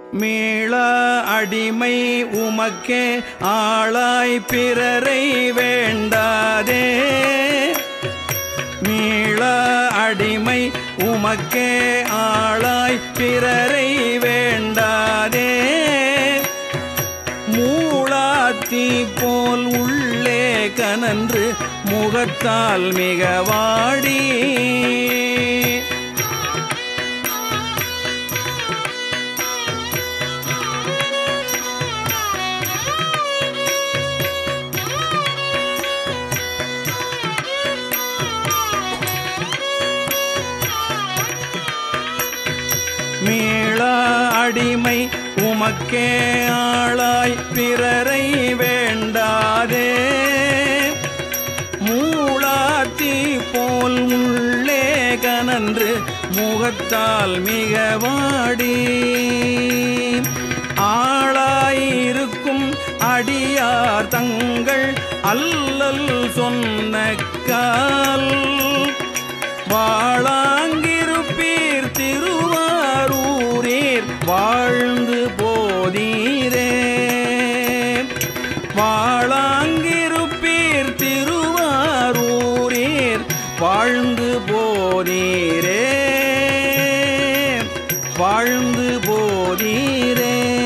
மீள அடிமை உமக்கே ஆளாய் பிறரை வேண்டாதே. மீள அடிமை உமக்கே ஆளாய் பிறரை வேண்டாதே. மூளாத்தி போல் உள்ளே கனன்று முகத்தால் மிக வாடி. மீள அடிமை உமக்கே ஆளாய் பிறரை வேண்டாதே. மூளாத்தி போல் உள்ளே கனன்று முகத்தால் மிக வாடி. ஆளாயிருக்கும் அடியார் தங்கள் அல்லல் சொன்ன கால் வாழாங்கிருப்பீர் திருவாரூரீர் வாழ்ந்து போதீரே. வாழாங்கிருப்பீர் திருவாரூரீர் வாழ்ந்து போதீரே. வாழ்ந்து போதீரே.